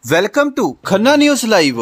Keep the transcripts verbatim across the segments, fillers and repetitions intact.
Welcome to Khanna news live.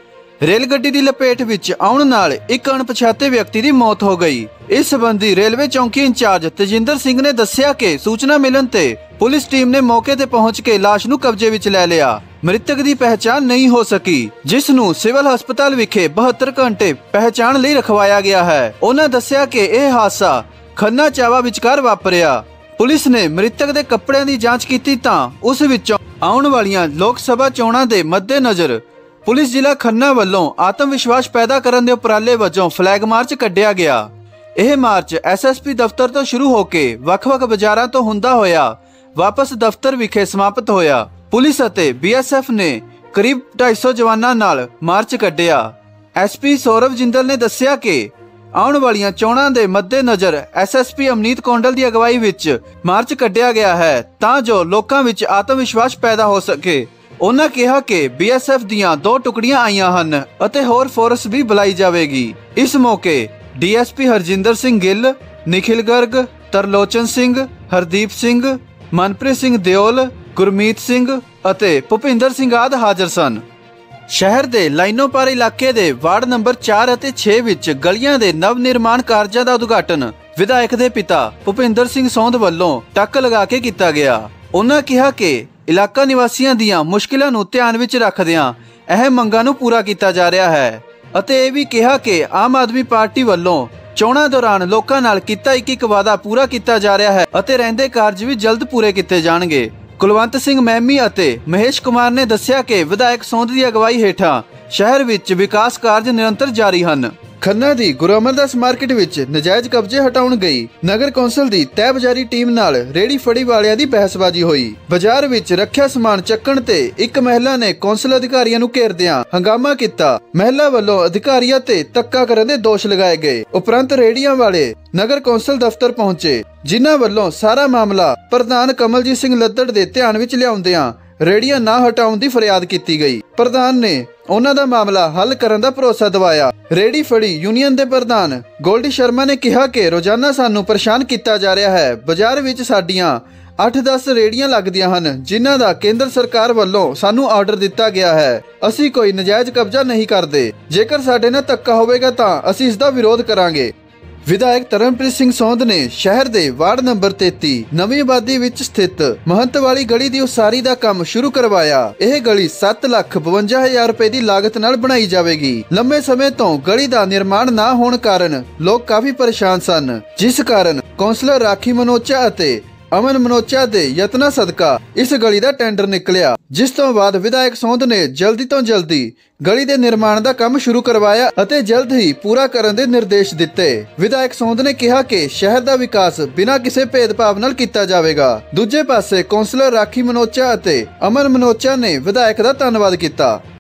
Rail ਗੱਡੀ ਦੀ ਲਪੇਟ ਵਿੱਚ ਆਉਣ ਨਾਲ ਇੱਕ ਅਣਪਛਾਤੇ ਵਿਅਕਤੀ ਦੀ ਮੌਤ ਹੋ ਗਈ। ਇਸ ਸੰਬੰਧੀ ਰੇਲਵੇ ਚੌਂਕੀ ਇੰਚਾਰਜ ਤੇਜਿੰਦਰ ਸਿੰਘ ਨੇ ਦੱਸਿਆ ਕਿ ਸੂਚਨਾ ਮਿਲਣ ਤੇ ਪੁਲਿਸ ਟੀਮ ਨੇ ਮੌਕੇ ਤੇ ਪਹੁੰਚ ਕੇ ਲਾਸ਼ ਨੂੰ ਕਬਜ਼ੇ ਵਿੱਚ ਲੈ ਲਿਆ। ਮ੍ਰਿਤਕ ਦੀ ਪਹਿਚਾਣ ਨਹੀਂ ਹੋ ਸਕੀ, ਜਿਸ ਨੂੰ ਸਿਵਲ ਹਸਪਤਾਲ ਵਿਖੇ ਬਹੱਤਰ ਘੰਟੇ ਪਹਿਚਾਣ ਲਈ ਰਖਵਾਇਆ ਗਿਆ ਹੈ। ਉਹਨਾਂ ਦੱਸਿਆ ਕਿ ਇਹ ਹਾਦਸਾ ਖੰਨਾ ਚਾਵਾ ਵਿਚਕਾਰ ਵਾਪਰਿਆ। ਪੁਲਿਸ ਨੇ ਮ੍ਰਿਤਕ ਦੇ ਕੱਪੜਿਆਂ ਦੀ ਜਾਂਚ ਕੀਤੀ ਤਾਂ ਉਸ ਵਿੱਚੋਂ ਆਉਣ ਵਾਲੀਆਂ ਲੋਕ ਸਭਾ ਚੋਣਾਂ ਦੇ ਮੱਦੇਨਜ਼ਰ ਪੁਲਿਸ ਜ਼ਿਲ੍ਹਾ ਖੰਨਾ ਵੱਲੋਂ ਆਤਮ ਵਿਸ਼ਵਾਸ ਪੈਦਾ ਕਰਨ ਦੇ ਉਪਰਾਲੇ ਵਜੋਂ ਫਲੈਗ ਮਾਰਚ ਕੱਢਿਆ ਗਿਆ। ਇਹ ਮਾਰਚ ਐਸ ਐਸ ਪੀ ਦਫ਼ਤਰ ਤੋਂ ਸ਼ੁਰੂ ਹੋ ਕੇ ਵੱਖ-ਵੱਖ ਬਾਜ਼ਾਰਾਂ ਤੋਂ ਹੁੰਦਾ ਹੋਇਆ ਵਾਪਸ ਦਫ਼ਤਰ ਵਿਖੇ ਸਮਾਪਤ ਹੋਇਆ। ਪੁਲਿਸ ਅਤੇ ਬੀ ਐਸ ਐਫ ਨੇ ਕਰੀਬ ਢਾਈ ਸੌ ਜਵਾਨਾਂ ਨਾਲ ਮਾਰਚ ਕੱਢਿਆ। ਐਸ ਪੀ ਸੌਰਵ ਜਿੰਦਲ ਨੇ ਦੱਸਿਆ ਕਿ ਆਉਣ ਵਾਲੀਆਂ ਚੋਣਾਂ ਦੇ ਮੱਦੇਨਜ਼ਰ S S P Amneet Kondal ਦੀ ਅਗਵਾਈ ਵਿੱਚ ਮਾਰਚ ਕੱਢਿਆ ਗਿਆ ਹੈ ਤਾਂ ਜੋ ਲੋਕਾਂ ਵਿੱਚ ਆਤਮ ਵਿਸ਼ਵਾਸ ਪੈਦਾ ਹੋ ਸਕੇ। ਉਹਨਾਂ ਕਿਹਾ ਕਿ ਬੀ ਐਸ ਐਫ ਦੀਆਂ ਦੋ ਟੁਕੜੀਆਂ ਆਈਆਂ ਹਨ ਅਤੇ ਹੋਰ ਫੋਰਸ ਵੀ ਬੁਲਾਈ ਜਾਵੇਗੀ। ਇਸ ਮੌਕੇ D S P Harjinder Singh Gill, Nikhil Garg, Tarlochan Singh, Hardeep Singh, Manpreet Singh Deol, Gurmeet Singh ਅਤੇ ਭੁਪਿੰਦਰ ਸਿੰਘ ਆਦਿ ਹਾਜ਼ਰ ਸਨ। ਸ਼ਹਿਰ ਦੇ ਲਾਈਨੋਪਾਰ ਇਲਾਕੇ ਦੇ ਵਾਰਡ ਨੰਬਰ ਚਾਰ ਅਤੇ ਛੇ ਵਿੱਚ ਗਲੀਆਂ ਦੇ ਨਵ ਨਿਰਮਾਣ ਕਾਰਜਾਂ ਦਾ ਉਦਘਾਟਨ ਵਿਧਾਇਕ ਦੇ ਪਿਤਾ ਭੁਪਿੰਦਰ ਸਿੰਘ ਸੌਂਦ ਵੱਲੋਂ ਟੱਕ ਲਗਾ ਕੇ ਕੀਤਾ ਗਿਆ। ਉਹਨਾਂ ਕਿਹਾ ਕਿ ਇਲਾਕਾ ਨਿਵਾਸੀਆਂ ਦੀਆਂ ਮੁਸ਼ਕਿਲਾਂ ਨੂੰ ਧਿਆਨ ਵਿੱਚ ਰੱਖਦਿਆਂ ਇਹ ਮੰਗਾਂ ਨੂੰ ਪੂਰਾ ਕੀਤਾ ਜਾ ਰਿਹਾ ਹੈ ਅਤੇ ਇਹ ਵੀ ਕਿਹਾ ਕਿ ਆਮ ਆਦਮੀ ਪਾਰਟੀ ਵੱਲੋਂ ਚੋਣਾਂ ਦੌਰਾਨ ਲੋਕਾਂ ਨਾਲ ਕੀਤਾ ਇੱਕ ਇੱਕ ਵਾਅਦਾ ਪੂਰਾ ਕੀਤਾ ਜਾ ਰਿਹਾ ਹੈ ਅਤੇ ਰਹਿੰਦੇ ਕਾਰਜ ਵੀ ਜਲਦ ਪੂਰੇ ਕੀਤੇ ਜਾਣਗੇ। ਕੁਲਵੰਤ ਸਿੰਘ ਮੈਮੀ ਅਤੇ ਮਹੇਸ਼ ਕੁਮਾਰ ਨੇ ਦੱਸਿਆ ਕਿ ਵਿਧਾਇਕ ਸੌਂਦ ਦੀ ਅਗਵਾਈ ਹੇਠਾਂ ਸ਼ਹਿਰ ਵਿੱਚ ਵਿਕਾਸ ਕਾਰਜ ਨਿਰੰਤਰ ਜਾਰੀ ਹਨ। ਖੰਨਾ ਦੀ ਗੁਰੂ ਅਮਰਦਾਸ ਮਾਰਕੀਟ ਵਿੱਚ ਨਜਾਇਜ਼ ਕਬਜ਼ੇ ਹਟਾਉਣ ਗਈ ਨਗਰ ਕੌਂਸਲ ਦੀ ਤਹਿਬਜ਼ਾਰੀ ਟੀਮ ਨਾਲ ਰੇੜੀ ਫੜੀ ਵਾਲਿਆਂ ਦੀ ਬਹਿਸਬਾਜ਼ੀ ਹੋਈ। ਬਾਜ਼ਾਰ ਵਿੱਚ ਰੱਖਿਆ ਸਮਾਨ ਚੱਕਣ ਤੇ ਇੱਕ ਮਹਿਲਾ ਨੇ ਕੌਂਸਲ ਅਧਿਕਾਰੀਆਂ ਨੂੰ ਘੇਰਦਿਆਂ ਹੰਗਾਮਾ ਕੀਤਾ। ਮਹਿਲਾ ਵੱਲੋਂ ਅਧਿਕਾਰੀਆਂ ਤੇ ਧੱਕਾ ਕਰਨ ਦੇ ਦੋਸ਼ ਲਗਾਏ ਗਏ। ਉਪਰੰਤ ਰੇੜੀਆਂ ਵਾਲੇ ਨਗਰ ਕੌਂਸਲ ਦਫ਼ਤਰ ਪਹੁੰਚੇ, ਜਿਨ੍ਹਾਂ ਵੱਲੋਂ ਸਾਰਾ ਮਾਮਲਾ ਪ੍ਰਧਾਨ ਕਮਲਜੀਤ ਸਿੰਘ ਲੱਦੜ ਦੇ ਧਿਆਨ ਵਿੱਚ ਲਿਆਉਂਦਿਆਂ ਰੇੜੀਆਂ ਨਾ ਹਟਾਉਣ ਦੀ ਫਰਿਆਦ ਕੀਤੀ ਗਈ। ਪ੍ਰਧਾਨ ਨੇ ਉਹਨਾਂ ਦਾ ਮਾਮਲਾ ਹੱਲ ਕਰਨ ਦਾ ਭਰੋਸਾ ਦਿਵਾਇਆ। ਰੇੜੀ ਫੜੀ ਯੂਨੀਅਨ ਦੇ ਪ੍ਰਧਾਨ ਗੋਲਡੀ ਸ਼ਰਮਾ ਨੇ ਕਿਹਾ ਕਿ ਰੋਜ਼ਾਨਾ ਸਾਨੂੰ ਪਰੇਸ਼ਾਨ ਕੀਤਾ ਜਾ ਰਿਹਾ ਹੈ। ਬਾਜ਼ਾਰ ਵਿੱਚ ਸਾਡੀਆਂ ਅੱਠ ਦਸ ਰੇੜੀਆਂ ਲੱਗਦੀਆਂ ਹਨ, ਜਿਨ੍ਹਾਂ ਦਾ ਕੇਂਦਰ ਸਰਕਾਰ ਵੱਲੋਂ ਸਾਨੂੰ ਆਰਡਰ ਦਿੱਤਾ ਗਿਆ ਹੈ। ਅਸੀਂ ਕੋਈ ਨਜਾਇਜ਼ ਕਬਜ਼ਾ ਨਹੀਂ ਕਰਦੇ। ਜੇਕਰ ਸਾਡੇ ਨਾਲ ਧੱਕਾ ਹੋਵੇਗਾ ਤਾਂ ਅਸੀਂ ਇਸ ਦਾ ਵਿਰੋਧ ਕਰਾਂਗੇ। ਵਿਧਾਇਕ ਤਰਨਪ੍ਰੀਤ ਸਿੰਘ ਸੌਂਦ ਨੇ ਸ਼ਹਿਰ ਦੇ ਵਾਰਡ ਨੰਬਰ ਤੇਤੀ ਨਵੀਂ ਆਬਾਦੀ ਵਿੱਚ ਸਥਿਤ ਮਹੰਤ ਵਾਲੀ ਗਲੀ ਦੀ ਉਸਾਰੀ ਦਾ ਕੰਮ ਸ਼ੁਰੂ ਕਰਵਾਇਆ। ਇਹ ਗਲੀ ਸੱਤ ਲੱਖ ਬਵੰਜਾ ਹਜ਼ਾਰ ਰੁਪਏ ਦੀ ਲਾਗਤ ਨਾਲ ਬਣਾਈ ਜਾਵੇਗੀ। ਲੰਮੇ ਸਮੇਂ ਤੋਂ ਗਲੀ ਦਾ ਨਿਰਮਾਣ ਨਾ ਹੋਣ ਕਾਰਨ ਲੋਕ ਕਾਫੀ ਪਰੇਸ਼ਾਨ ਸਨ, ਜਿਸ ਕਾਰਨ ਕੌਂਸਲਰ ਰਾਖੀ ਮਨੋਚਾ ਅਤੇ ਅਮਨ ਮਨੋਚਾ ਦੇ ਯਤਨਾਂ ਸਦਕਾ ਇਸ ਗਲੀ ਦਾ ਟੈਂਡਰ ਨਿਕਲਿਆ, ਜਿਸ ਤੋਂ ਬਾਅਦ ਵਿਧਾਇਕ ਸੌਂਦ ਨੇ ਜਲਦੀ ਤੋਂ ਜਲਦੀ ਗਲੀ ਦੇ ਨਿਰਮਾਣ ਦਾ ਕੰਮ ਸ਼ੁਰੂ ਕਰਵਾਇਆ ਅਤੇ ਜਲਦ ਹੀ ਪੂਰਾ ਕਰਨ ਦੇ ਨਿਰਦੇਸ਼ ਦਿੱਤੇ। ਵਿਧਾਇਕ ਸੌਂਦ ਨੇ ਕਿਹਾ ਕਿ ਸ਼ਹਿਰ ਦਾ ਵਿਕਾਸ ਬਿਨਾਂ ਕਿਸੇ ਭੇਦਭਾਵ ਨਾਲ ਕੀਤਾ ਜਾਵੇਗਾ। ਦੂਜੇ ਪਾਸੇ ਕੌਂਸਲਰ ਰਾਖੀ ਮਨੋਚਾ ਅਤੇ ਅਮਨ ਮਨੋਚਾ ਨੇ ਵਿਧਾਇਕ ਦਾ ਧੰਨਵਾਦ ਕੀਤਾ।